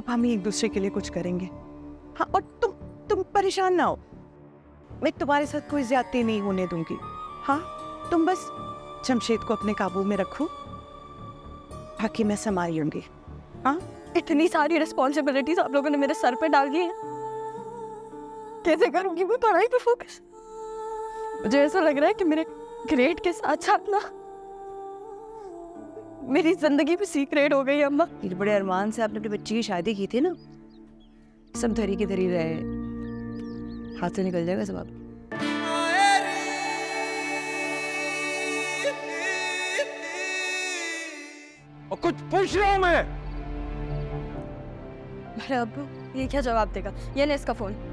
अब हम ही एक दूसरे के लिए कुछ करेंगे। हाँ, और तुम परेशान ना हो, मैं तुम्हारे साथ कोई ज्यादती नहीं होने दूंगी। हाँ, तुम बस जमशेद को अपने काबू में रखो, बाकी मैं संभाल लूंगी। हाँ, इतनी सारी रिस्पॉन्सिबिलिटीज आप लोगों ने मेरे सर पे डाल दी है, कैसे करूंगी मैं पढ़ाई पे फोकस? मुझे ऐसा लग रहा है कि मेरे ग्रेड के साथ साथ ना मेरी जिंदगी भी सीक्रेट हो गई है। अम्मा, इतने बड़े अरमान से आपने अपनी बच्ची की शादी की थी ना, सब धरी की धरी रहे, हाथ से निकल जाएगा सब आप। और कुछ पूछ रहा हूं मैं। अरे अब्बू, ये क्या जवाब देगा? ये ले इसका फोन।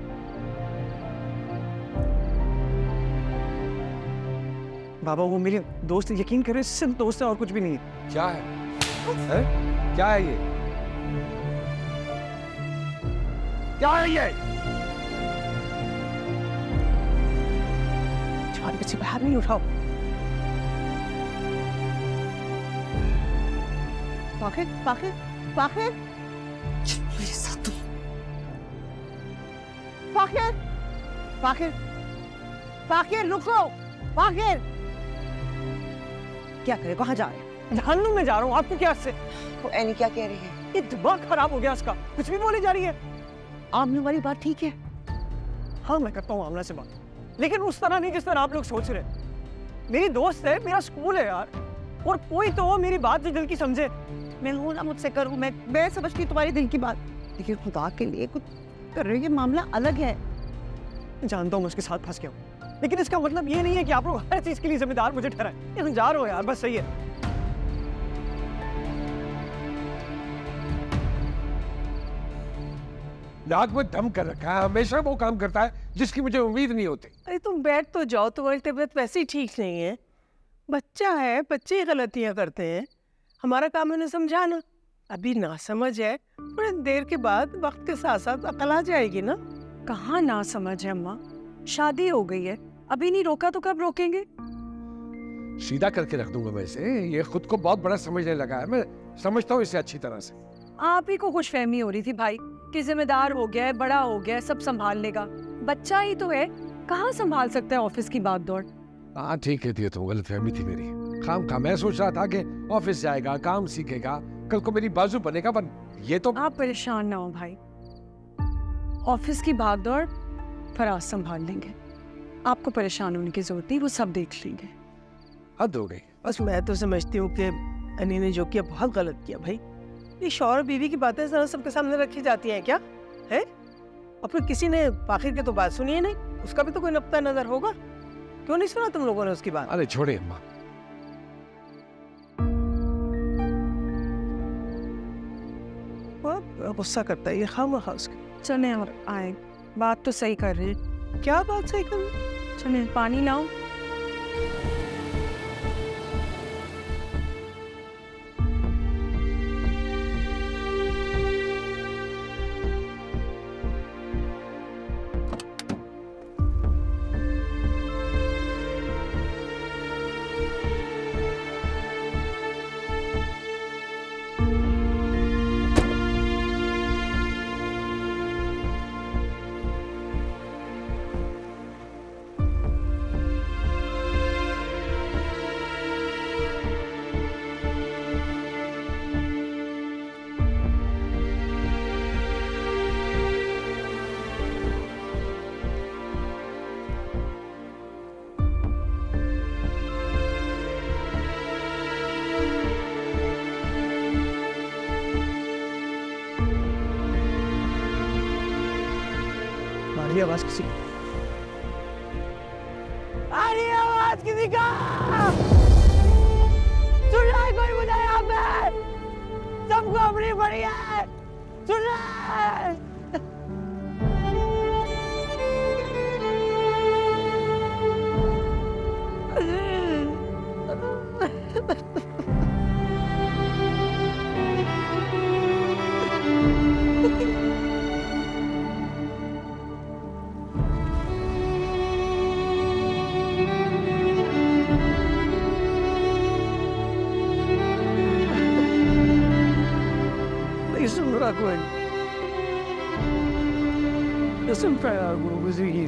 बाबा वो मेरे दोस्त, यकीन करें सिर्फ दोस्त है और कुछ भी नहीं है। क्या है? क्या है ये? क्या है ये? तुम्हारे बच्चे बाहर नहीं उठाओ। पाखिर, पाखिर, पाखिर, मेरे साथ तुम। पाखिर, पाखिर, पाखिर रुको, पाखिर। क्या करे, कहाँ जा रहे हैं? जहन्नुम में जा रहा हूँ। आपको क्या इससे? वो एनी क्या कह रही है? ये दिमाग खराब हो गया इसका, कुछ भी बोली जा रही है। आमने वाली बात ठीक है। हाँ, मैं करता हूँ आमना से बात, लेकिन उस तरह नहीं जिस तरह आप लोग सोच रहे। मेरी दोस्त है, मेरा स्कूल है यार, और कोई तो मेरी बात जो दिल की समझे। मैं हूँ ना, मुझसे करूँ, मैं समझती हूँ तुम्हारी दिल की बात, लेकिन खुदा के लिए कुछ कर रही है, मामला अलग है। जानता हूँ मैं उसके साथ फंस गया हूँ, लेकिन इसका मतलब ये नहीं है कि आप लोग हर चीज के लिए जिम्मेदार मुझे ठहराएं। यहाँ जा रहे हो यार, बस सही है। नाक में दम कर रखा है, हमेशा वो काम करता है जिसकी मुझे उम्मीद नहीं होती। अरे तुम बैठ तो जाओ, तुम्हारी तबीयत वैसे ही ठीक नहीं है। बच्चा है, बच्चे ही गलतियां करते हैं, हमारा काम है उन्हें समझाना। अभी ना समझ है, थोड़ी देर के बाद वक्त के साथ साथ अकल आ जाएगी ना। कहाँ ना समझ है अम्मा, शादी हो गई है, अभी नहीं रोका तो कब रोकेंगे? सीधा करके रख दूंगा मैं इसे। ये खुद को बहुत बड़ा समझने लगा है, मैं समझता हूँ इसे अच्छी तरह से। आप ही को खुशफहमी हो रही थी भाई कि जिम्मेदार हो गया है, बड़ा हो गया है, सब संभाल लेगा। बच्चा ही तो है, कहाँ संभाल सकता है ऑफिस की बात दौड़। हाँ ठीक है, तो गलतफहमी थी मेरी। खाम खा मैं सोच रहा था कि ऑफिस जाएगा, काम सीखेगा, कल को मेरी बाजू बनेगा, पर ये तो। आप परेशान ना हो भाई, ऑफिस की भाग दौड़ फराज संभाल लेंगे, आपको परेशान होने की जरूरत नहीं, वो सब देख लेंगे। हद हो गई। बस मैं तो समझती हूँ कि अनी ने जो किया बहुत गलत किया भाई। ये शौहर बीवी की बातें जरा सबके सामने रखी जाती हैं क्या है? और फिर किसी ने आखिर की तो बात सुनी है नहीं, उसका भी तो कोई नुक्ता नजर होगा। क्यों नहीं सुना तुम लोगों ने उसकी बात? अरे छोड़े अम्मा। गुस्सा करता है ये खामखा उसका। चले और आए, बात तो सही कर रहे हैं। क्या बात सही कर रहे? चले पानी लाओ। आवाज किसी आवाज किसी का सुन रहा है कोई मुझे? यहाँ पे सबको अपनी पड़ी है, सुन रहा है? नहीं सुन रहा कोई। कसम का यार वो गुजरी।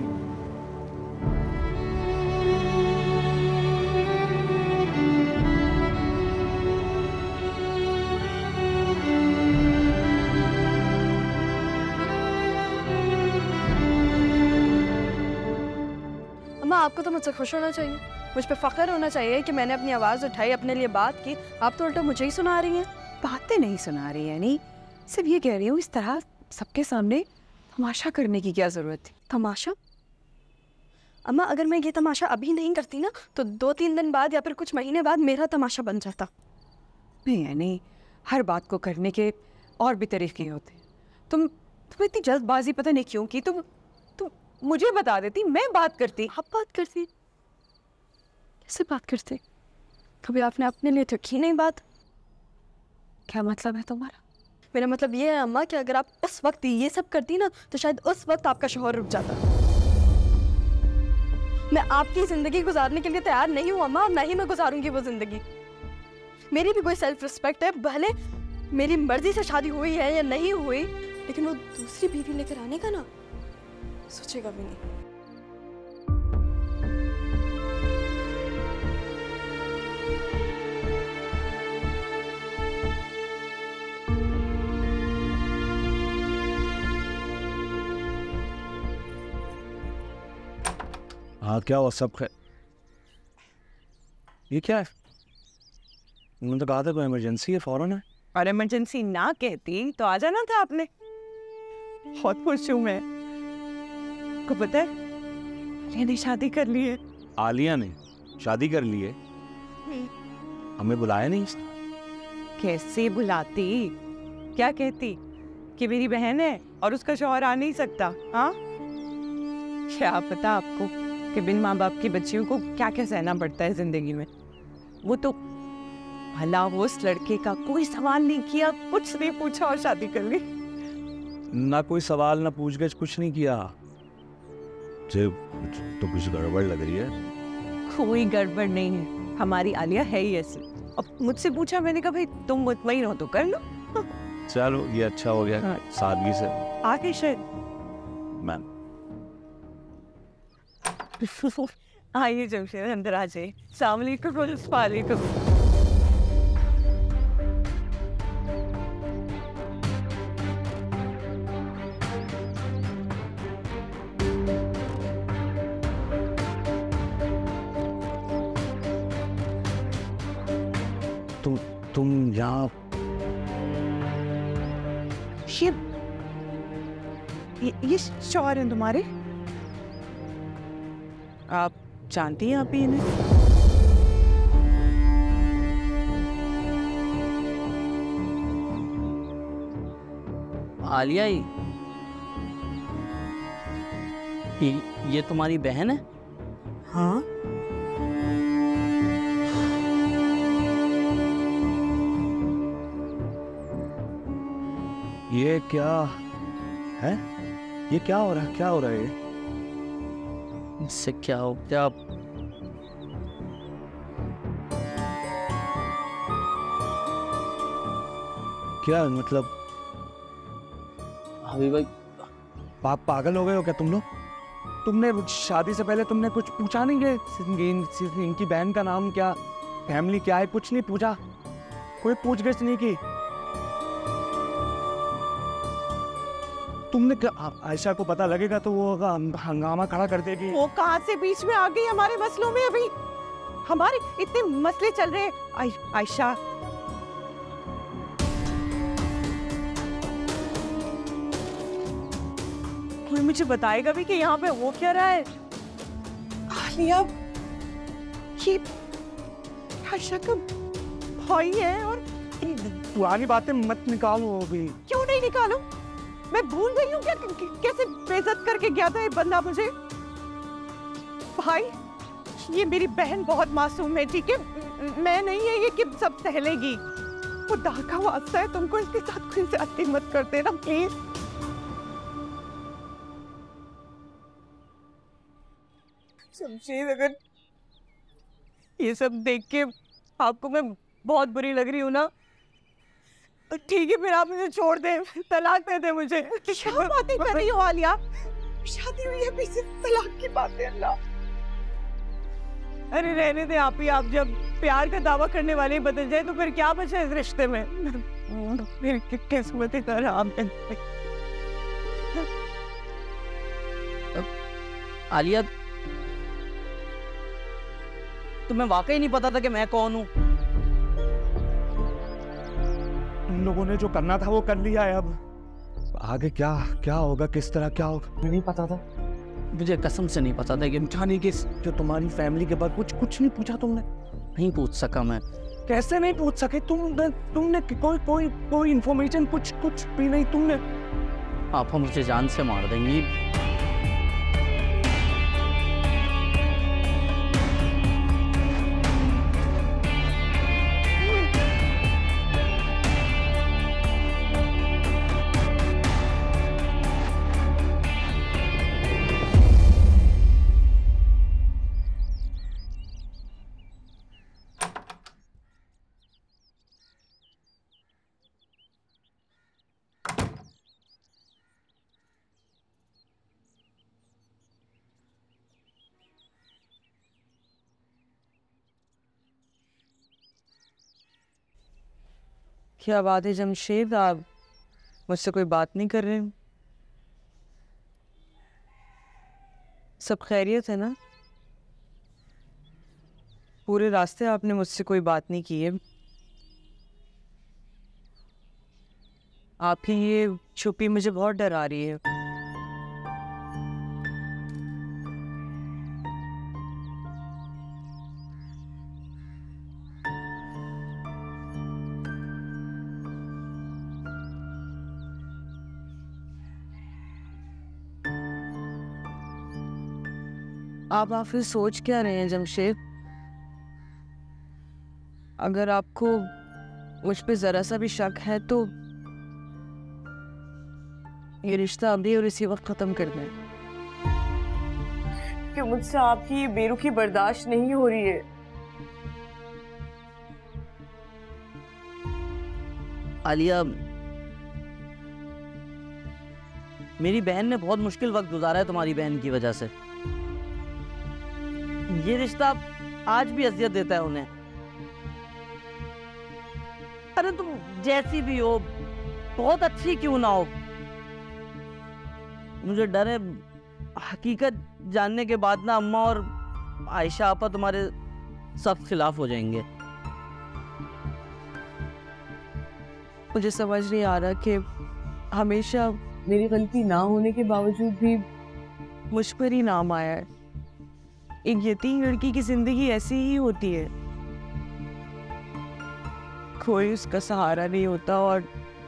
अम्मा आपको तो मुझसे खुश होना चाहिए, मुझ पे फख्र होना चाहिए कि मैंने अपनी आवाज़ उठाई, अपने लिए बात की। आप तो उल्टा मुझे ही सुना रही हैं। बातें नहीं सुना रही है, नहीं सिर्फ ये कह रही हूँ, इस तरह सबके सामने तमाशा करने की क्या जरूरत थी? तमाशा? अम्मा अगर मैं ये तमाशा अभी नहीं करती ना तो 2-3 दिन बाद या फिर कुछ महीने बाद मेरा तमाशा बन जाता। नहीं है, नहीं हर बात को करने के और भी तरीके होते हैं। तुम इतनी जल्दबाजी पता नहीं क्यों की। तुम मुझे बता देती, मैं बात करती। आप बात करती? कैसे बात करते? कभी आपने अपने लिए रखी नहीं बात? क्या मतलब है तुम्हारा? मेरा मतलब ये है अम्मा कि अगर आप उस वक्त ये सब करती ना तो शायद उस वक्त आपका शौहर रुक जाता। मैं आपकी जिंदगी गुजारने के लिए तैयार नहीं हूँ अम्मा, और ना ही मैं गुजारूंगी वो जिंदगी। मेरी भी कोई सेल्फ रिस्पेक्ट है, भले मेरी मर्जी से शादी हुई है या नहीं हुई, लेकिन वो दूसरी बीवी लेकर आने का ना सोचेगा भी नहीं। हाँ क्या हुआ? सब खैर? ये क्या है? उन्होंने तो कहा था कोई इमरजेंसी है, फौरन है। और इमरजेंसी ना कहती तो आ जाना था आपने। बहुत खुश हूँ मैं। को पता है आलिया ने शादी कर ली है। आलिया ने शादी कर ली है? हमें बुलाया नहीं इसने। कैसे बुलाती? क्या कहती कि मेरी बहन है और उसका शौहर आ नहीं सकता? हाँ, क्या पता आपको कि बिन माँ बाप की बच्चियों को क्या क्या सहना पड़ता है जिंदगी में। वो तो भला वो उस लड़के का कोई सवाल नहीं किया, कुछ नहीं पूछा और शादी कर ली। ना कोई सवाल ना पूछगछ, कुछ नहीं किया। तो कुछ गड़बड़ लग रही है। कोई गड़बड़ नहीं है, हमारी आलिया है ही ऐसी। अब मुझसे पूछा, मैंने कहा भाई तुम मुतमईन हो तो कर लो। चलो ये अच्छा हो गया। हाँ। सादगी से। आगे शायद मैम आइए जमशेद, अंदर आ जाइए। अस्सलाम वालेकुम। वालेकुम। तुम यहाँ? ये शौहर हैं तुम्हारे? आप जानती हैं आप ही इन्हें? आलिया ही? ये तुम्हारी बहन है? हाँ। ये क्या है? ये क्या हो रहा है? क्या हो रहा है ये? इससे क्या हो क्या? क्या मतलब? अभी भाई पागल हो गए हो क्या तुम लोग? तुमने शादी से पहले तुमने कुछ पूछा नहीं कि इनकी बहन का नाम क्या, फैमिली क्या है? कुछ नहीं पूछा, कोई पूछगिछ नहीं की। तुमने आयशा को पता लगेगा तो वो हंगामा खड़ा कर देगी। वो कहाँ से बीच में आ गई हमारे मसलों में? अभी हमारे इतने मसले चल रहे हैं। आयशा, कोई मुझे बताएगा भी कि यहाँ पे वो क्या रहा है? आलिया, ये आयशा का भाई है। और पुरानी बातें मत निकालो अभी। क्यों नहीं निकालूं? मैं भूल गई हूँ क्या कैसे बेइज्जत करके गया था ये बंदा मुझे? भाई, ये मेरी बहन बहुत मासूम है, ठीक है? मैं नहीं है ये कि सब सह लेगी। वो दागा वास्ता है, तुमको इसके साथ कोई ज्यादती मत कर देना प्लीज। शमशेद, अगर ये सब देख के आपको मैं बहुत बुरी लग रही हूँ ना, ठीक है फिर आप मुझे छोड़ दें, तलाक दे दें मुझे। क्या बातें कर रही हो आलिया? शादी हुई है अभी से तलाक की बात है। अल्लाह, अरे रहने दे आप ही। आप जब प्यार का दावा करने वाले ही बदल जाए तो फिर क्या बचा इस रिश्ते में? मेरी किस्मत खराब है। आलिया, तुम्हें वाकई नहीं पता था कि मैं कौन हूँ? तुम लोगों ने जो करना था वो कर लिया है। अब आगे क्या क्या होगा, किस तरह क्या होगा, मुझे नहीं पता था। मुझे कसम से नहीं पता था कि पूछा नहीं किस जो तुम्हारी फैमिली के बाद कुछ नहीं पूछा तुमने? नहीं पूछ सका मैं। कैसे नहीं पूछ सके? तुमने कोई इन्फॉर्मेशन कुछ भी नहीं तुमने? आप मुझे जान से मार देंगी। क्या बात है जमशेद, आप मुझसे कोई बात नहीं कर रहे? सब खैरियत है ना? पूरे रास्ते आपने मुझसे कोई बात नहीं की है। आपकी ये चुप्पी मुझे बहुत डरा रही है। आप फिर सोच क्या रहे हैं जमशेद? अगर आपको मुझ पे जरा सा भी शक है तो ये रिश्ता अभी और इसी वक्त खत्म कर दें। कि मुझसे आपकी ये बेरुखी बर्दाश्त नहीं हो रही है। आलिया, मेरी बहन ने बहुत मुश्किल वक्त गुजारा है तुम्हारी बहन की वजह से। ये रिश्ता आज भी अजियत देता है उन्हें। अरे तुम जैसी भी हो, बहुत अच्छी क्यों ना हो, मुझे डर है हकीकत जानने के बाद ना अम्मा और आयशा आपा तुम्हारे सख्त खिलाफ हो जाएंगे। मुझे समझ नहीं आ रहा कि हमेशा मेरी गलती ना होने के बावजूद भी मुझ पर ही नाम आया है। एक यतीम लड़की की जिंदगी ऐसी ही होती है, कोई उसका सहारा नहीं होता और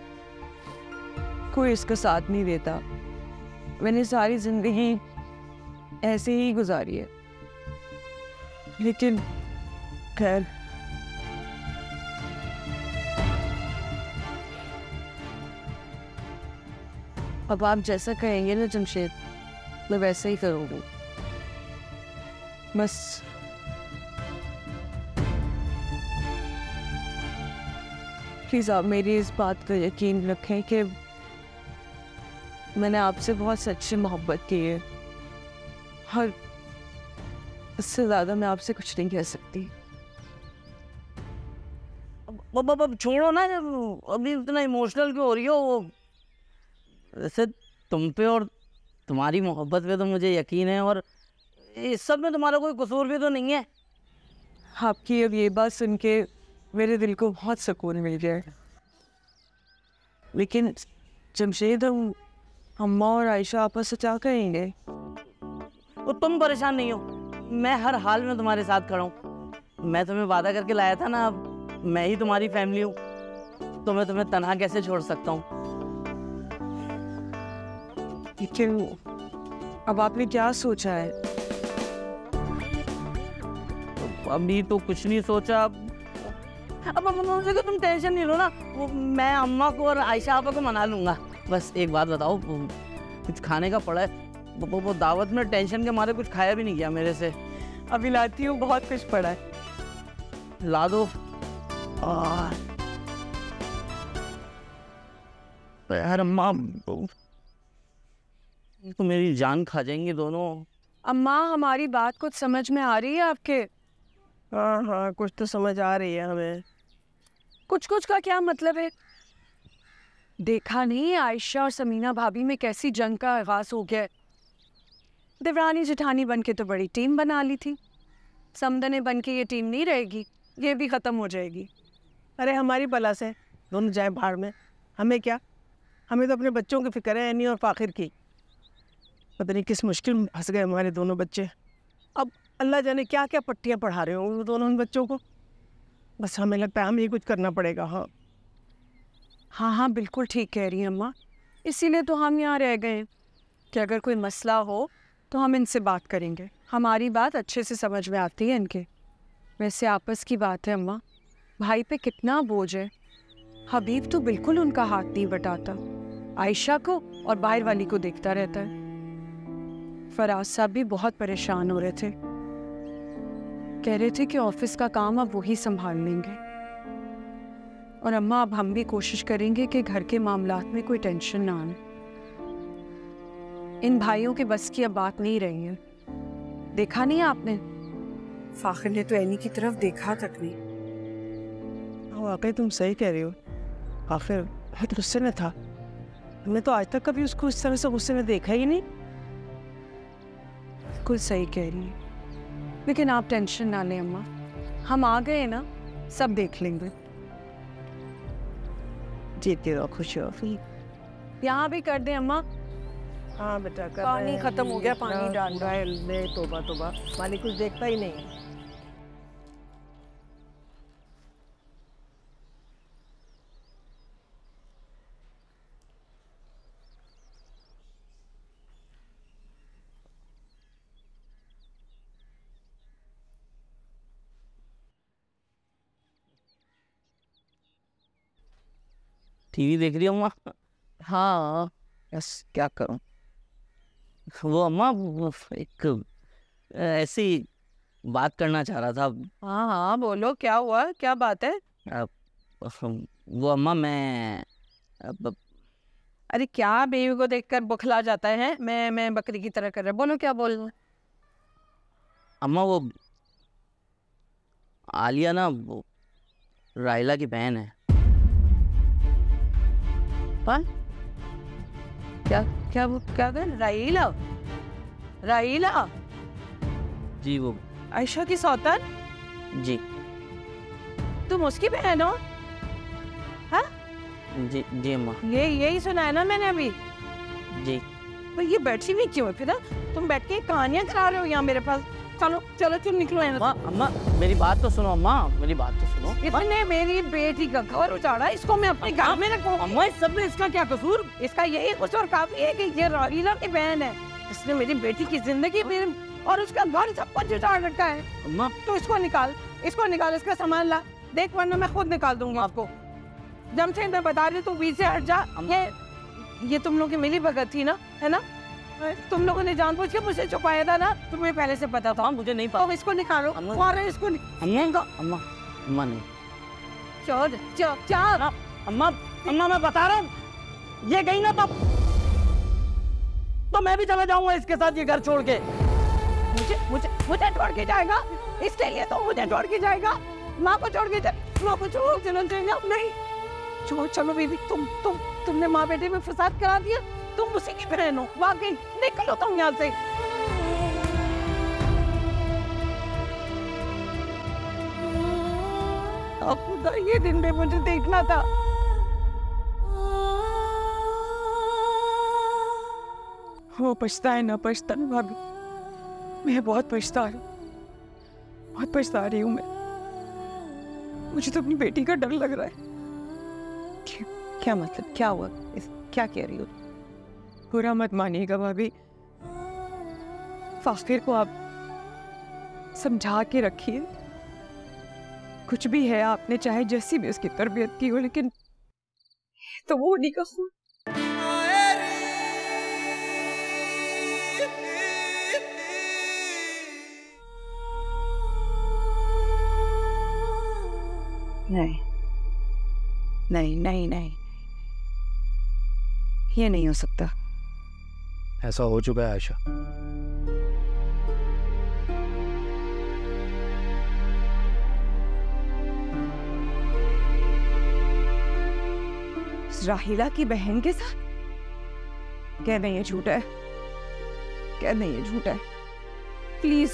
कोई इसका साथ नहीं देता। मैंने सारी जिंदगी ऐसे ही गुजारी है, लेकिन खैर अब आप जैसा कहेंगे ना जमशेद, मैं वैसा ही करूँगी। बस प्लीज आप मेरी इस बात का यकीन रखें कि मैंने आपसे बहुत सच्ची मोहब्बत की है और इससे ज्यादा मैं आपसे कुछ नहीं कह सकती। अब छोड़ो ना, अभी इतना इमोशनल क्यों हो रही हो? वो वैसे तुम पे और तुम्हारी मोहब्बत पे तो मुझे यकीन है, और इस सब में तुम्हारा कोई कसूर भी तो नहीं है। आपकी अब ये बात सुन के मेरे दिल को बहुत सुकून मिल गया है। लेकिन जमशेद, हम अम्मा और आयशा आपस से क्या कहेंगे? तो तुम परेशान नहीं हो, मैं हर हाल में तुम्हारे साथ खड़ा हूँ। मैं तुम्हें वादा करके लाया था ना, अब मैं ही तुम्हारी फैमिली हूँ, तो मैं तुम्हें तन्हा कैसे छोड़ सकता हूँ? लेकिन अब आपने क्या सोचा है? अभी तो कुछ नहीं सोचा। अब मुझे तुम टेंशन नहीं लो ना, वो मैं अम्मा को और आयशा आपा को मना लूंगा। बस एक बात बताओ, कुछ खाने का पड़ा है? वो दावत में टेंशन के मारे कुछ खाया भी नहीं गया मेरे से। अभी लाती हूँ, बहुत कुछ पड़ा है, ला दो। यार अम्मा, तो मेरी जान खा जाएंगे दोनों। अम्मा हमारी बात कुछ समझ में आ रही है आपके? हाँ हाँ, कुछ तो समझ आ रही है हमें। कुछ कुछ का क्या मतलब है? देखा नहीं आयशा और समीना भाभी में कैसी जंग का आगाज हो गया है। देवरानी जेठानी बन के तो बड़ी टीम बना ली थी, समदने बन के ये टीम नहीं रहेगी, ये भी ख़त्म हो जाएगी। अरे हमारी बला से दोनों जाए भाड़ में, हमें क्या? हमें तो अपने बच्चों की फिक्र है, एनी और फाखिर की। पता नहीं किस मुश्किल में फंस गए हमारे दोनों बच्चे। अब अल्लाह जाने क्या क्या पट्टियाँ पढ़ा रहे होंगे वो दोनों उन बच्चों को। बस हमें लगता है हमें ये कुछ करना पड़ेगा। हाँ हाँ, बिल्कुल ठीक कह रही हैं अम्मा। इसीलिए तो हम यहाँ रह गए हैं कि अगर कोई मसला हो तो हम इनसे बात करेंगे। हमारी बात अच्छे से समझ में आती है इनके। वैसे आपस की बात है अम्मा, भाई पे कितना बोझ है। हबीब तो बिल्कुल उनका हाथ नहीं बटाता, आयशा को और बाहर वाली को देखता रहता है। फराज साहब भी बहुत परेशान हो रहे थे, कह रहे थे कि ऑफिस का काम अब वही संभाल लेंगे। और अम्मा अब हम भी कोशिश करेंगे कि घर के मामलात में कोई टेंशन ना आए। इन भाइयों के बस की अब बात नहीं रही है। देखा नहीं आपने? फाखिर ने तो एनी की तरफ देखा तक नहीं। वाकई तुम सही कह रही हो। आखिर बहुत गुस्से में था। हमने तो आज तक कभी उसको इस तरह से गुस्से में देखा ही नहीं। बिल्कुल सही कह रही है, लेकिन आप टेंशन ना लें अम्मा, हम आ गए ना, सब देख लेंगे। जीती रहो, खुश रहो। यहाँ भी कर दें अम्मा? हाँ बेटा, कर पानी रहे हैं। खत्म हो गया, पानी डाल दो। ले, तोबा तोबा, मालिक कुछ देखता ही नहीं है। टीवी देख रही हो अम्मा? हाँ बस क्या करूं। वो अम्मा एक ऐसी बात करना चाह रहा था। हाँ हाँ बोलो, क्या हुआ, क्या बात है? वो अम्मा मैं अरे क्या बेबी को देखकर बुखला जाता है? मैं बकरी की तरह कर रहा। बोलो क्या बोलना। अम्मा वो आलिया ना वो राइला की बहन है। क्या क्या वो क्या कर? राइला? राइला जी वो आयशा की सौतन? जी तुम उसकी बहन हो? हाँ जी जी अम्मा यही सुना है ना मैंने अभी। जी। तो ये बैठी हुई क्यों है फिर? तुम बैठ के कहानियां करा रहे हो यहाँ मेरे पास। चलो चलो तुम निकलो यहाँ से। अम्मा मेरी बात तो सुनो अम्मा, मेरी बात तो सुनो। इसने मेरी बेटी का घर उजाड़ा, इसको मैं अपने घर में रखूं? अम्मा इस सब में इसका क्या कसूर? इसका यही कसूर काफी है कि ये राहीला की बहन है। इसने मेरी बेटी की जिंदगी मेरे और उसका घर सब कुछ उजाड़ रखा है। अम्मा तो इसको निकाल, इसका सामान ला, देख वरना मैं खुद निकाल दूंगी आपको। जमशेद मैं बता रही हूँ, तू बीच से हट जा। ये तुम लोग की मिली भगत थी ना, है ना? तुम लोगों ने जानबूझ के मुझसे छुपाया था ना, तुम्हें पहले से पता था। मुझे नहीं पता। तो इसको निकालो, इसको अम्मा अम्मा नहीं। चल चल चल। अम्मा अम्मा मैं बता रहा हूँ, ये गई ना तो मैं भी चला जाऊंगा इसके साथ ये घर छोड़ के। मुझे छोड़ के जाएगा? इसके लिए तो मुझे छोड़ के जाएगा। माँ को छोड़ के माँ को छोड़ चलो जाएगा? नहीं छोड़। चलो बीबी, तुमने माँ बेटे में फसाद करा दिया। तुम उसी की बहन हो वाकई। निकलो तुम यहाँ से। खुदा ये दिन भी मुझे देखना था। वो पछताए ना पछताए भाभी, मैं बहुत पछता रही हूँ, बहुत पछता रही हूँ मैं। मुझे तो अपनी बेटी का डर लग रहा है। क्या मतलब, क्या हुआ? क्या कह रही हो? बुरा मत मानिएगा भाभी, फाखिर को आप समझा के रखिए। कुछ भी है, आपने चाहे जैसी भी उसकी तरबियत की हो, लेकिन तो वो उन्हीं का खून। नहीं नहीं नहीं नहीं, ये नहीं हो सकता। ऐसा हो चुका है आयशा। राहिला की बहन के साथ? कह नहीं, ये झूठ है, कह नहीं, ये झूठ है, प्लीज।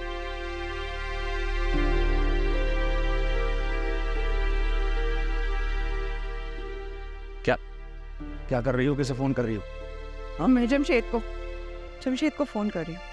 क्या कर रही हो? किसे फोन कर रही हो? हाँ, मैं जमशेद को फोन कर रही हूँ।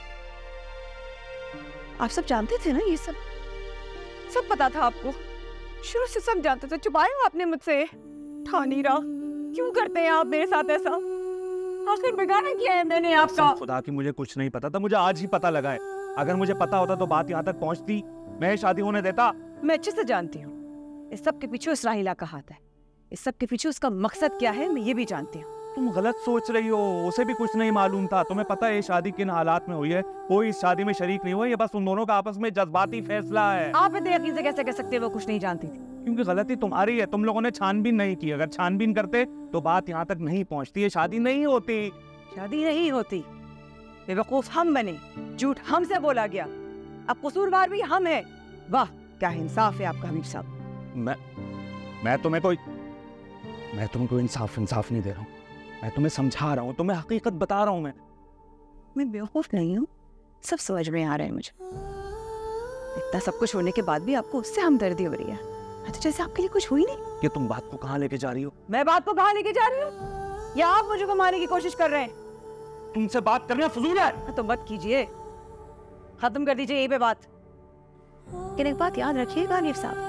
आप सब जानते थे ना, ये सब पता था आपको, शुरू से सब जानते थे। छुपाया आपने मुझसे? था नहीं रहा। क्यों करते हैं आप मेरे साथ ऐसा? आखिर बिगाड़ा क्या है मैंने आपका? खुदा की मुझे कुछ नहीं पता था, मुझे आज ही पता लगा है। अगर मुझे पता होता तो बात यहाँ तक पहुँचती, मैं शादी होने देता। मैं अच्छे से जानती हूँ इस सब के पीछे उस राहिला का हाथ है। इस सब के पीछे उसका मकसद क्या है मैं ये भी जानती हूँ। तुम गलत सोच रही हो, उसे भी कुछ नहीं मालूम था। तुम्हें पता है ये शादी किन हालात में हुई है? कोई इस शादी में शरीक नहीं हुआ, ये बस उन दोनों का आपस में जज्बाती फैसला है। आप इतने यकीन से कैसे कह सकते हैं वो कुछ नहीं जानती थी? क्योंकि गलती तुम्हारी है, तुम लोगों ने छानबीन नहीं की। अगर छानबीन करते तो बात यहाँ तक नहीं पहुँचती, ये शादी नहीं होती। शादी नहीं होती, बेवकूफ हम बने, झूठ हमसे बोला गया, अब कसूरवार भी हम हैं। वाह क्या इंसाफ है आपका हबीब साहब। मैं तुम्हें कोई इंसाफ नहीं दे रहा हूँ। मैं तुम्हें समझा रहा हूँ, तुम्हें हकीकत बता रहा हूँ। मैं बेवकूफ नहीं हूँ, सब समझ में आ रहा है मुझे। इतना सब कुछ होने के बाद भी आपको उससे हमदर्दी हो रही है, तो जैसे आपके लिए कुछ हुई नहीं। ये तुम बात को कहाँ लेके जा रही हो? मैं बात को कहाँ लेके जा रही हूँ? या आप मुझे घुमाने की कोशिश कर रहे हैं? तुमसे बात करना फजूल है। तो मत कीजिए, खत्म कर दीजिए यही पे बात। लेकिन एक बात याद रखिएगा हनीफ साहब,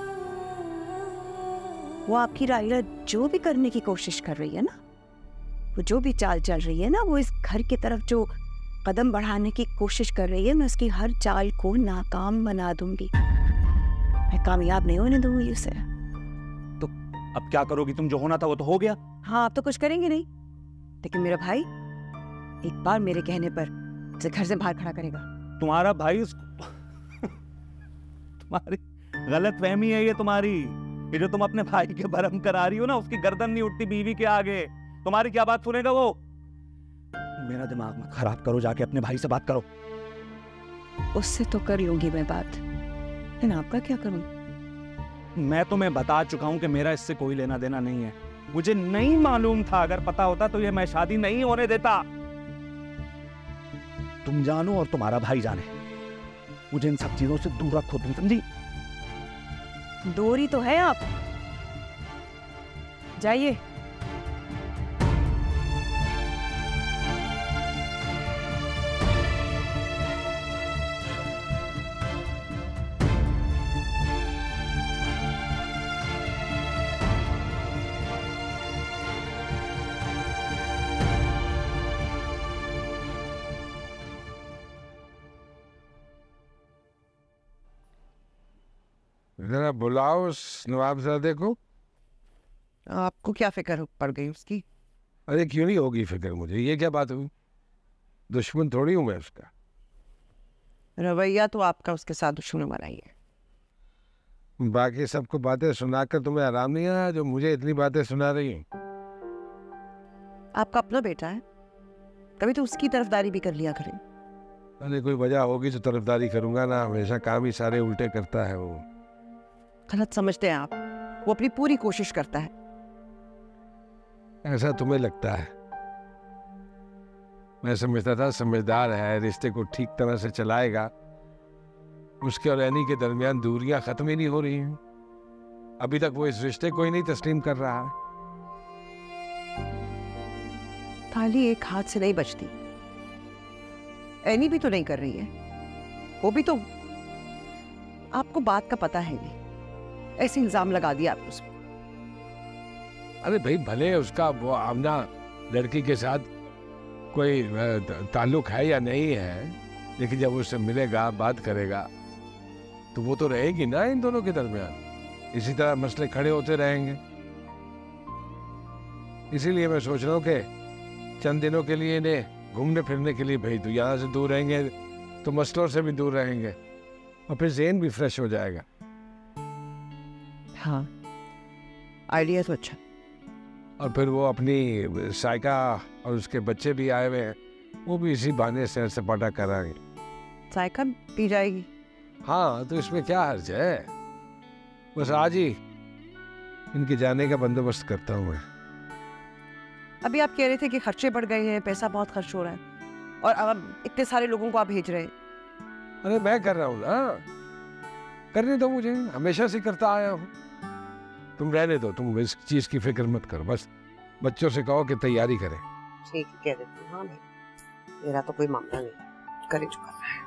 वो आपकी राहिला जो भी करने की कोशिश कर रही है ना, वो जो भी चाल चल रही है ना, वो इस घर की तरफ जो कदम बढ़ाने की कोशिश कर रही है, मैं उसकी हर चाल को नाकाम बना दूंगी। मैं कामयाब नहीं होने दूंगी उसे। तो अब क्या करोगी? तुम जो होना था वो तो हो गया। हाँ, आप तो कुछ करेंगे नहीं, लेकिन मेरा भाई एक बार मेरे कहने पर उसे घर से बाहर खड़ा करेगा। तुम्हारा भाई तुम्हारी गलत फहमी है ये तुम्हारी। ये जो तुम अपने भाई के भरम करा रही हो ना, उसकी गर्दन नहीं उठती बीवी के आगे। तुम्हारी क्या बात सुनेगा वो? मेरा दिमाग मत खराब करो, जाके अपने भाई से बात करो। उससे तो कर लूंगी मैं बात, लेकिन आपका क्या करूं? मैं तुम्हें बता चुका हूं कि मेरा इससे कोई लेना देना नहीं है। मुझे नहीं मालूम था, अगर पता होता तो ये मैं शादी नहीं होने देता। तुम जानो और तुम्हारा भाई जाने, मुझे इन सब चीजों से दूर रखो, तुम समझी? दूर ही तो है आप, जाइए। जरा बुलाओ उस नवाबजादे को। आपको क्या फिक्र पड़ गई उसकी? अरे क्यों नहीं होगी फिक्र मुझे, ये क्या बात हुई? दुश्मन थोड़ी हूं मैं उसका। रवैया तो आपका उसके साथ दुश्मन बनाई है। बाकी सबको बातें सुनाकर तुम्हें आराम नहीं आया जो मुझे इतनी बातें सुना रही हूँ? आपका अपना बेटा है, कभी तो उसकी तरफदारी भी कर लिया करें। अरे कोई वजह होगी तो तरफदारी करूंगा ना, हमेशा काम ही सारे उल्टे करता है वो। गलत समझते हैं आप, वो अपनी पूरी कोशिश करता है। ऐसा तुम्हें लगता है? मैं समझता था समझदार है, रिश्ते को ठीक तरह से चलाएगा। उसके और एनी के दरमियान दूरियां खत्म ही नहीं हो रही हैं। अभी तक वो इस रिश्ते को ही नहीं तस्लीम कर रहा है। थाली एक हाथ से नहीं बचती, एनी भी तो नहीं कर रही है, वो भी तो। आपको बात का पता है नहीं, ऐसे इल्जाम लगा दिया आपने उसको। अरे भाई भले उसका वो आमना लड़की के साथ कोई ताल्लुक है या नहीं है, लेकिन जब उससे मिलेगा बात करेगा तो वो तो रहेगी ना इन दोनों के दरमियान। इसी तरह मसले खड़े होते रहेंगे। इसीलिए मैं सोच रहा हूँ कि चंद दिनों के लिए इन्हें घूमने फिरने के लिए भेज दूँ। यहाँ से दूर रहेंगे तो मसलों से भी दूर रहेंगे और फिर ज़हन भी फ्रेश हो जाएगा। हाँ, आइडिया तो अच्छा। और फिर वो अपनी साइका और उसके बच्चे भी आए हुए हैं, वो भी इसी बहाने सैर सपाटा कराएंगे। जायका पी जाएगी। हाँ तो इसमें क्या हर्ज है, बस आज ही इनके जाने का बंदोबस्त करता हूँ मैं। अभी आप कह रहे थे कि खर्चे बढ़ गए हैं, पैसा बहुत खर्च हो रहा है और अब इतने सारे लोगों को आप भेज रहे हैं। अरे मैं कर रहा हूँ ना, करने दो मुझे, हमेशा से करता आया हूँ। तुम रहने दो, तुम इस चीज की फिक्र मत करो, बस बच्चों से कहो कि तैयारी करें। ठीक कह देती हूँ। हाँ भाई, मेरा तो कोई मामला नहीं, करे जो करना है।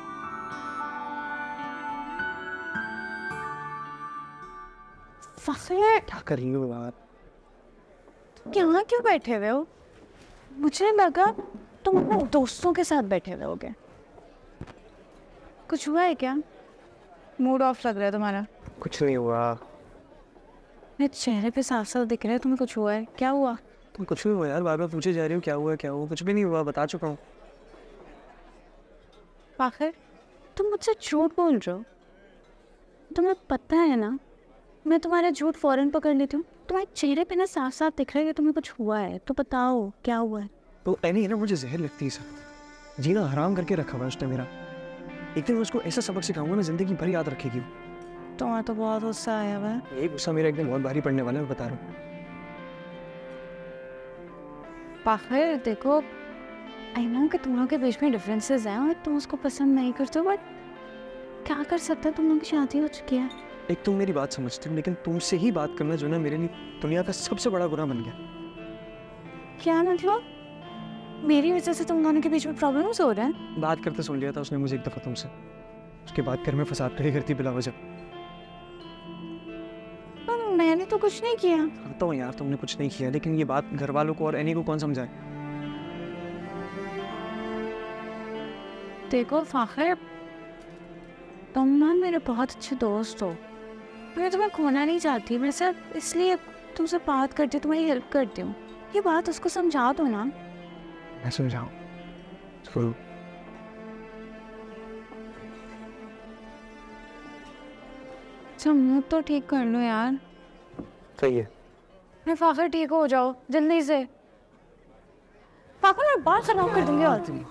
फ़खर, क्या कर रही हो यार? यहाँ क्यों बैठे हुए हो? मुझे लगा तुम अपने दोस्तों के साथ बैठे हुए होगे। कुछ हुआ है क्या? मूड ऑफ लग रहा है तुम्हारा। कुछ नहीं हुआ। मेरे चेहरे पे साफ साफ दिख रहा है तुम्हें कुछ हुआ है। क्या हुआ? तुम कुछ नहीं हुआ यार, बार बार पूछे जा रही हो क्या हुआ क्या हुआ। कुछ भी नहीं हुआ, बता चुका हूँ। फ़खर, तुम मुझसे झूठ बोल रहे हो। तुम्हें पता है ना, मैं तुम्हारा झूठ फौरन पकड़ लेती हूँ। तुम्हारे चेहरे पे ना साफ साफ दिख रहा है कि तुम्हें कुछ हुआ है। तो बताओ क्या हुआ है? तो ऐनी है ना, मुझे जहर लगती है सर। जीना हराम करके रखा हुआ उसने मेरा। एक दिन मैं उसको ऐसा सबक सिखाऊंगा ना, जिंदगी भर याद रखेगी। तुम्हें तो बहुत गुस्सा आया हुआ है। यही गुस्सा मेरा एक दिन बहुत भारी पड़ने वाला है, मैं बता रहा हूँ। फ़खर देखो, आई नो कि तुम लोगों के बीच में डिफरेंसेस हैं और तुम उसको पसंद नहीं करते हो, बट क्या कर सकते हो, तुम लोगों की शादी हो चुकी है। एक तुम मेरी बात समझती हो, लेकिन तुमसे ही बात करना जो ना मेरे लिए दुनिया का सबसे बड़ा गुनाह बन गया। क्या मतलब? मेरी वजह से तुम दोनों के बीच में प्रॉब्लम्स हो रहे हैं? बात करते सुन लिया था उसने मुझे एक दफा तुमसे, उसके बाद घर में फसाद खड़ी करती बिला वजह। पर मैंने तो कुछ नहीं किया। करता हूँ यार, तुमने कुछ नहीं किया, लेकिन ये बात घर वालों को और एनी को कौन समझाए। देखो फ़खर, तुम ना मेरे बहुत अच्छे दोस्त हो। मैं तुम्हें खोना नहीं चाहती, मैं सिर्फ इसलिए तुमसे बात करती हूँ, तुम्हारी हेल्प करती हूँ। ये बात उसको समझा दो ना। मैं समझाऊं? तो अच्छा मुँह तो ठीक कर लो यार। सही है। मैं फ़खर ठीक हो जाओ जल्दी से। फ़खर मैं बात खराब कर दूंगी। और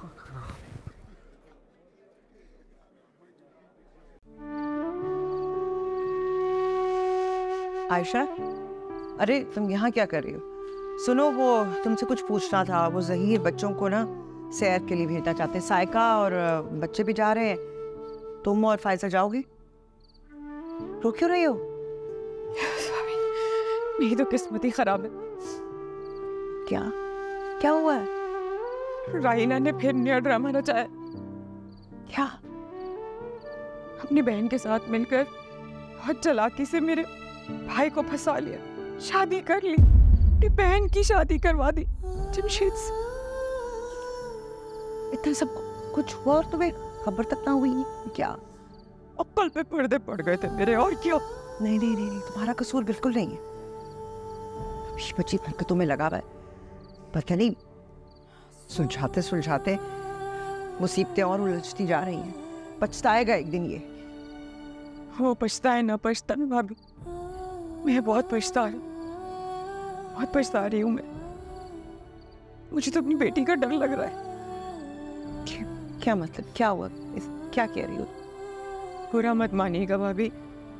आयशा, अरे तुम यहाँ क्या कर रही हो? सुनो, वो तुमसे कुछ पूछना था। वो ज़हीर बच्चों को ना सैर के लिए भेजना चाहते हैं। सायका और बच्चे भी जा रहे हैं। तुम और फायजा जाओगे? रो क्यों रही हो? मेरी तो किस्मत ही खराब है। क्या क्या हुआ है? राइना ने फिर नया ड्रामा रचाया। क्या? अपनी बहन के साथ मिलकर बहुत चालाकी से मेरे भाई को फंसा लिया, शादी कर ली, अपनी बहन की शादी करवा दी जमशेद से। इतना सब कुछ हुआ और तुम्हें खबर तक ना हुई? क्या अक्ल पे पर्दे पड़ गए थे मेरे, और क्या? नहीं नहीं नहीं, नहीं तुम्हारा कसूर बिल्कुल नहीं है। बच्ची हरकतों में लगा हुआ है, पता नहीं सुलझाते सुलझाते मुसीबतें और उलझती जा रही हैं। पछताएगा एक दिन ये। वो पछताए ना पछताए भाभी, मैं बहुत पछता रही, बहुत पछता रही हूँ मैं। मुझे तो अपनी बेटी का डर लग रहा है। क्या मतलब? क्या हुआ? क्या कह रही हो? बुरा मत मानिएगा भाभी,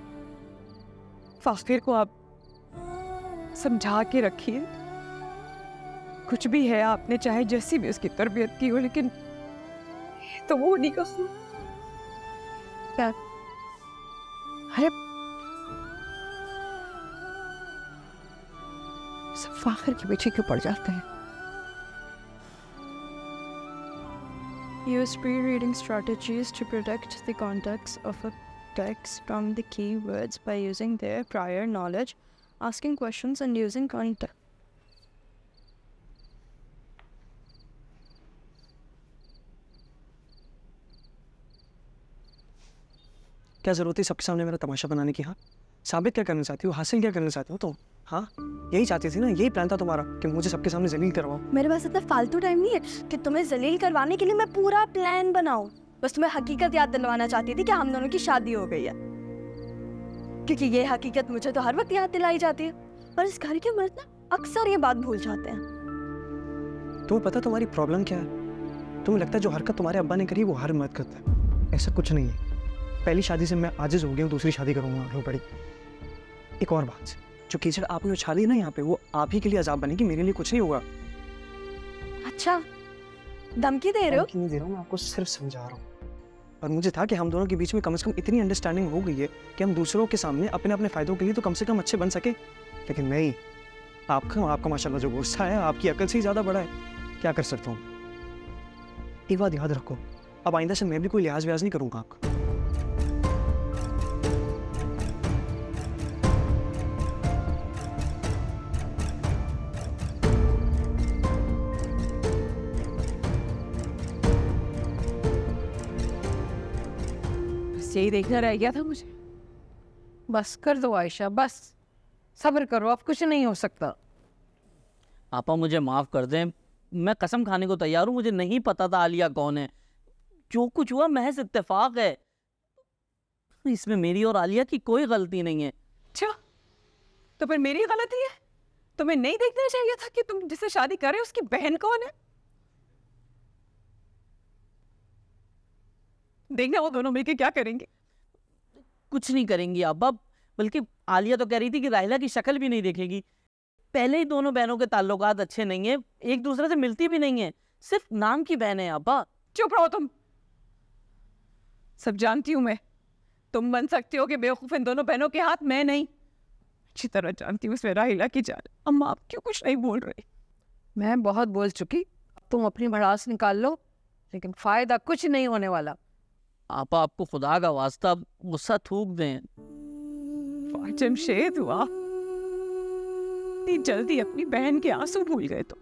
फ़खर को आप समझा के रखिए। कुछ भी है, आपने चाहे जैसी भी उसकी तरबियत की हो, लेकिन तो वो नहीं कसूर। क्या? अरे सब फ़खर के पीछे क्यों पड़ जाते हैं? Use pre-reading strategies to protect the context of a text from the keywords by using their prior knowledge, asking questions and using context. क्या जरूरत है सबके सामने मेरा तमाशा बनाने की? हाँ, साबित क्या करना चाहती हो, हासिल क्या करना चाहती हो तुम? हाँ, यही चाहती थी ना, यही प्लान था तुम्हारा कि मुझे सबके सामने जलील करवाओ। मेरे पास इतना फालतू टाइम नहीं है कि तुम्हें जलील करवाने के लिए मैं पूरा प्लान बनाऊं। बस तुम्हें हकीकत याद दिलवाना चाहती थी कि हम दोनों की शादी हो गई है, क्योंकि ये हकीकत मुझे तो हर वक्त याद दिलाई जाती है, पर इस घर के मर्द ना अक्सर ये बात भूल जाते हैं। तुम्हें पता तुम्हारी प्रॉब्लम क्या है? तुम्हें लगता है जो हरकत तुम्हारे अब्बा ने करी वो हर मर्द करता है? ऐसा कुछ नहीं है। पहली शादी से मैं आजिज हो गया हूँ, दूसरी शादी करूँगा रो पड़ी। एक और बात, जो कीचड़ आपने उछाली ना यहाँ पे, वो आप ही के लिए अजाब बनेगी, मेरे लिए कुछ नहीं होगा। अच्छा, धमकी दे रहे हो? नहीं दे रहा हूँ, मैं आपको सिर्फ समझा रहा हूँ। और मुझे था कि हम दोनों के बीच में कम से कम इतनी अंडरस्टैंडिंग हो गई है कि हम दूसरों के सामने अपने अपने फायदों के लिए तो कम से कम अच्छे बन सके। लेकिन नहीं, आपका माशाल्लाह जो गुस्सा है आपकी अकल से ही ज़्यादा बड़ा है। क्या कर सकता हूँ? एक बात याद रखो, अब आइंदा से मैं भी कोई लिहाज व्याज नहीं करूँगा आपका। यही देखना रह गया था मुझे। बस कर दो आयशा, बस सब्र करो, अब कुछ नहीं हो सकता। आपा मुझे माफ़ कर दें, मैं कसम खाने को तैयार हूँ, मुझे नहीं पता था आलिया कौन है। जो कुछ हुआ महज इत्तेफाक है, इसमें मेरी और आलिया की कोई गलती नहीं है। अच्छा, तो फिर मेरी गलती है? तुम्हें नहीं देखना चाहिए था कि तुम जिससे शादी कर रहे हो उसकी बहन कौन है? देखना वो दोनों मिलके क्या करेंगे। कुछ नहीं करेंगी अब्बा, बल्कि आलिया तो कह रही थी कि राहिला की शक्ल भी नहीं देखेगी। पहले ही दोनों बहनों के ताल्लुकात अच्छे नहीं है, एक दूसरे से मिलती भी नहीं है, सिर्फ नाम की बहन है अब्बा। चुप रहो तुम, सब जानती हूं मैं। तुम बन सकती हो कि बेवकूफ इन दोनों बहनों के हाथ, मैं नहीं। अच्छी तरह जानती हूँ इसमें राहिला की जान। अम्मा आप क्यों कुछ नहीं बोल रही? मैं बहुत बोल चुकी, तुम अपनी भड़ास निकाल लो, लेकिन फायदा कुछ नहीं होने वाला। आपा आपको खुदा का वास्ता गुस्सा थूक दें। जमशेद हुआ, इतनी जल्दी अपनी बहन के आंसू भूल गए तो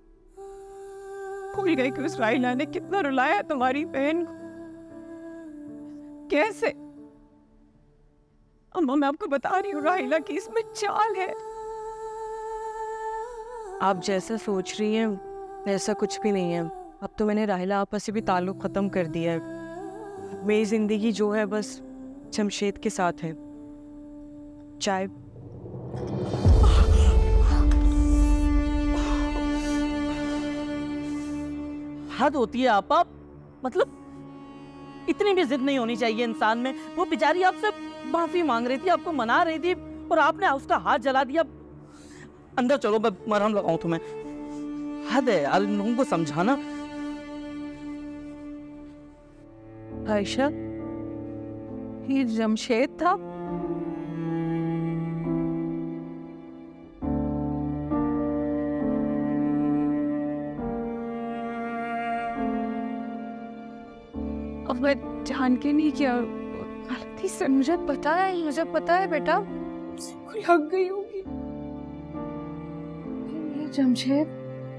भूल गए कि उस राहिला ने कितना रुलाया तुम्हारी बहन को। कैसे? अम्मा मैं आपको बता रही हूँ, राहिला की इसमें चाल है। आप जैसा सोच रही हैं ऐसा कुछ भी नहीं है। अब तो मैंने राहिला आपस से भी ताल्लुक खत्म कर दिया है। मेरी जिंदगी जो है बस जमशेद के साथ है। चाय हद होती है आपा, मतलब इतनी भी जिद नहीं होनी चाहिए इंसान में। वो बेचारी आपसे माफी मांग रही थी, आपको मना रही थी, और आपने उसका हाथ जला दिया। अंदर चलो, मैं मरहम लगाऊं तुम्हें। हद है यार, इन लोगों को समझाना। आयशा, ये जमशेद था? अब मैं जान के नहीं किया, गलती से। मुझे पता है बेटा, कोई हक गई होगी। ये जमशेद,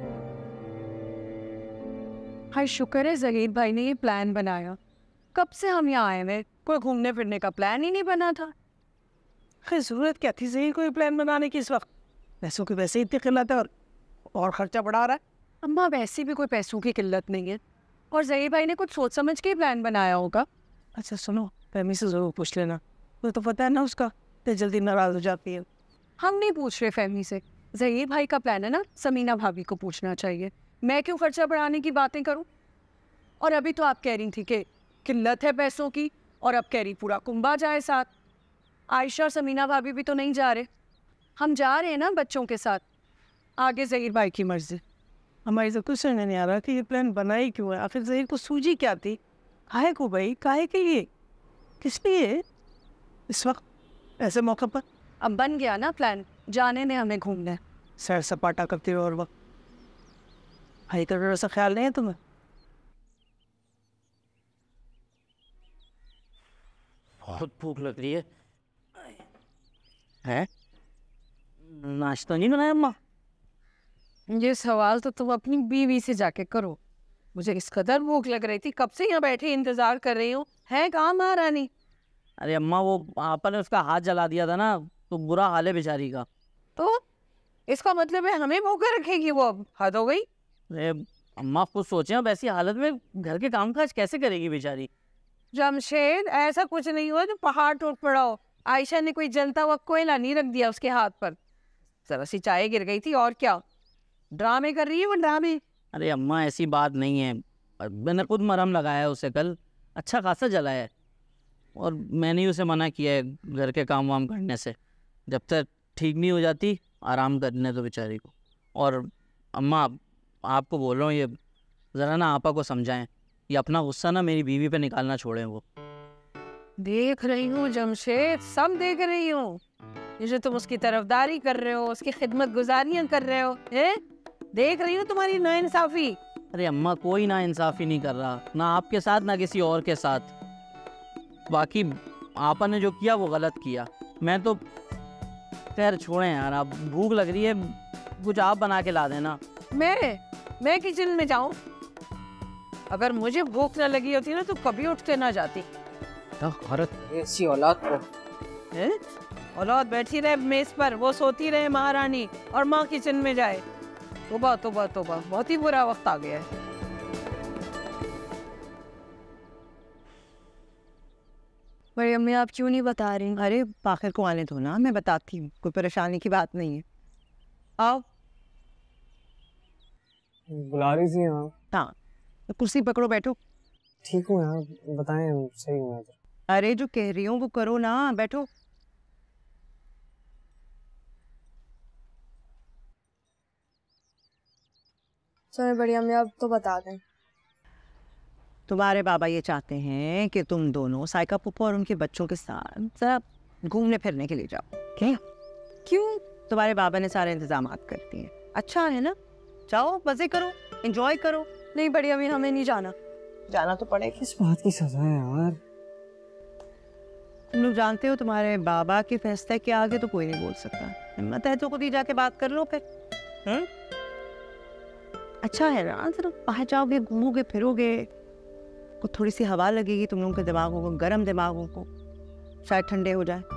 हाय शुक्र है जहीर भाई ने ये प्लान बनाया। कब से हम यहाँ आए हैं, कोई घूमने फिरने का प्लान ही नहीं बना था। खैर जरूरत क्या थी जहीर को प्लान बनाने की इस वक्त? पैसों की वैसे ही इतनी किल्लत है और खर्चा बढ़ा रहा है। अम्मा वैसे भी कोई पैसों की किल्लत नहीं है, और जहीर भाई ने कुछ सोच समझ के ही प्लान बनाया होगा। अच्छा सुनो, फहमी से जरूर पूछ लेना, तुम्हें तो पता है ना उसका तो जल्दी नाराज हो जाती है। हम नहीं पूछ रहे फहमी से, जहीर भाई का प्लान है ना, समीना भाभी को पूछना चाहिए। मैं क्यों खर्चा बढ़ाने की बातें करूं? और अभी तो आप कह रही थी कि किल्लत है पैसों की, और अब कह रही पूरा कुंबा जाए साथ। आयशा और समीना भाभी भी तो नहीं जा रहे, हम जा रहे हैं ना बच्चों के साथ। आगे जहीर भाई की मर्जी। हमारी तो कुछ समझ नहीं आ रहा कि ये प्लान बनाई क्यों है। आखिर जहीर को सूझी क्या थी? काहे को भाई, काहे के लिए, किस लिए इस वक्त ऐसे मौके पर? अब बन गया ना प्लान, जाने ने हमें घूमना है। सैर सपाटा करते हुए और वक्त भाई का वैसा ख्याल नहीं है तुम्हें? बहुत भूख लग रही है? नाश्ता नहीं बनाया अम्मा? ये सवाल तो तुम अपनी बीवी से जाके करो। मुझे इस कदर भूख लग रही थी, कब से यहाँ बैठे इंतजार कर रही हूँ। है कहाँ महारानी? अरे अम्मा, वो आपा ने उसका हाथ जला दिया था ना, तो बुरा हाल है बेचारी का। तो इसका मतलब है हमें भूखे रखेगी वो? अब हद हो गई। अरे अम्मा कुछ सोचें, अब ऐसी हालत में घर के कामकाज कैसे करेगी बेचारी? जमशेद, ऐसा कुछ नहीं हुआ जो पहाड़ टूट पड़ा हो। आयशा ने कोई जलता हुआ कोयला नहीं रख दिया उसके हाथ पर, जरा सी चाय गिर गई थी और क्या। ड्रामे कर रही है वो, ड्रामे। अरे अम्मा ऐसी बात नहीं है, मैंने खुद मरहम लगाया है उसे, कल अच्छा खासा जला है। और मैंने ही उसे मना किया है घर के काम वाम करने से। जब तक ठीक नहीं हो जाती आराम करने दो बेचारी को। और अम्मा आपको बोल रहा हूँ, ये ज़रा ना आपा को समझाएं, ये अपना गुस्सा ना मेरी बीवी पे निकालना छोड़ें। वो देख रही हूँ जमशेद, सब देख रही हूँ। ये जो तुम उसकी तरफदारी कर रहे हो, उसकी खिदमत गुजारियाँ कर रहे हो, देख रही हूँ तुम्हारी नाइंसाफी। अरे अम्मा कोई ना इंसाफ़ी नहीं कर रहा, ना आपके साथ ना किसी और के साथ। बाकी आपा ने जो किया वो गलत किया। मैं तो खैर छोड़ें यार, आप भूख लग रही है, कुछ आप बना के ला देना। मैं किचन में जाऊं? अगर मुझे भूख न लगी होती ना तो कभी उठते ना जाती। ऐसी औलाद को औलाद बैठी रहे मेज पर, वो सोती रहे महारानी, और माँ किचन में जाए। तौबा तौबा तौबा, बहुत ही बुरा वक्त आ गया है। बड़ी अम्मी आप क्यों नहीं बता रही? अरे पाखिर को आने दो ना, मैं बताती हूँ, कोई परेशानी की बात नहीं है। आओ। बुला रही थी आप? हाँ, तो कुर्सी पकड़ो, बैठो। ठीक हूँ यार, बताएं सही हूँ। अरे जो कह रही हूँ वो करो ना, बैठो। चलो बड़ी अम्मी आप तो बता दें। तुम्हारे बाबा ये चाहते हैं कि तुम दोनों साइका पुप्पो और उनके बच्चों के साथ जरा घूमने फिरने के लिए जाओ। क्या? क्यों? तुम्हारे बाबा ने सारे इंतजाम कर दिए हैं। अच्छा है ना, जाओ मजे करो, एंजॉय करो। नहीं बड़ी अम्मी हमें नहीं जाना। जाना तो पड़ेगा। किस बात की सजा है यार? तुम लोग जानते हो तुम्हारे बाबा के फैसले के आगे तो कोई नहीं बोल सकता। हिम्मत है तो खुद ही जाके बात कर लो फिर। अच्छा है ना, जरा बाहर जाओगे, घूमोगे फिरोगे, को थोड़ी सी हवा लगेगी तुम लोगों के दिमागों को, गर्म दिमागों को, शायद ठंडे हो जाए।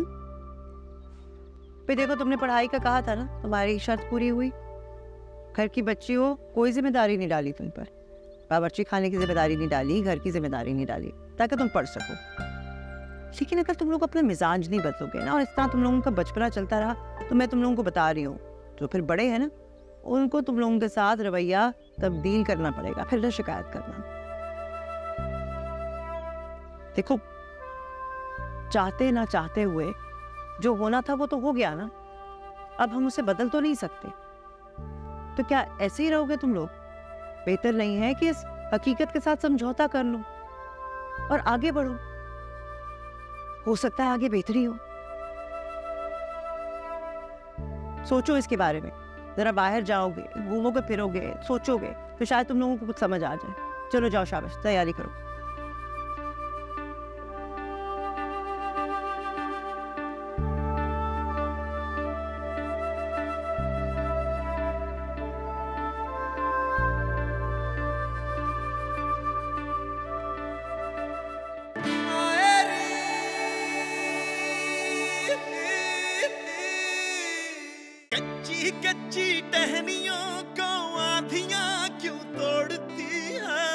फिर देखो तुमने पढ़ाई का कहा था ना, तुम्हारी शर्त पूरी हुई। घर की बच्ची हो, कोई जिम्मेदारी नहीं डाली तुम पर, बावर्ची खाने की जिम्मेदारी नहीं डाली, घर की जिम्मेदारी नहीं डाली, ताकि तुम पढ़ सको। लेकिन अगर तुम लोग अपना मिजाज नहीं बदलोगे ना, और इस तरह तुम लोगों का बचपना चलता रहा, तो मैं तुम लोगों को बता रही हूँ, जो फिर बड़े हैं ना, उनको तुम लोगों के साथ रवैया तब्दील करना पड़ेगा, फिर ना शिकायत करना। देखो, चाहते ना चाहते हुए जो होना था वो तो हो गया ना, अब हम उसे बदल तो नहीं सकते। तो क्या ऐसे ही रहोगे तुम लोग? बेहतर नहीं है कि इस हकीकत के साथ समझौता कर लो और आगे बढ़ो? हो सकता है आगे बेहतरी हो। सोचो इसके बारे में, जरा बाहर जाओगे, घूमोगे फिरोगे, सोचोगे, तो शायद तुम लोगों को कुछ समझ आ जाए। चलो जाओ, शाबाश, तैयारी करो। कच्ची टहनियों को आंधियां क्यों तोड़ती है,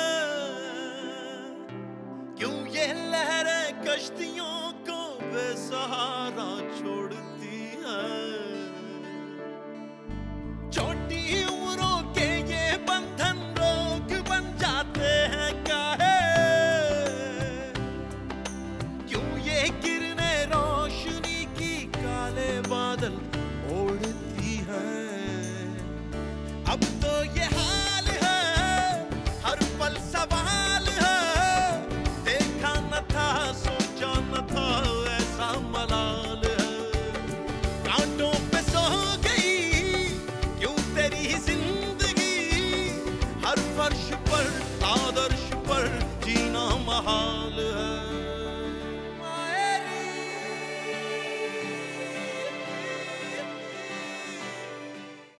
क्यों ये लहरें कश्तियों को बेसहारा छोड़ती है। छोटी उम्रों के ये बंधन रोग बन जाते हैं काहे, क्यों ये किरणें रोशनी की काले बादल ओढ़ती है। अब तो ये हाल है, हर पल सवाल है, देखा न था सोचा न था ऐसा